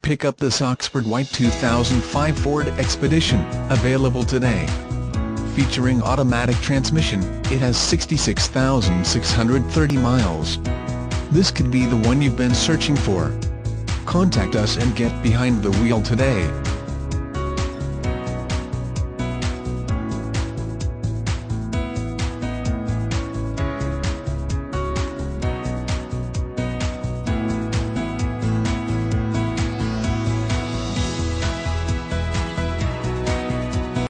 pick up this Oxford White 2005 Ford Expedition, available today. Featuring automatic transmission, it has 66,630 miles. This could be the one you've been searching for. Contact us and get behind the wheel today.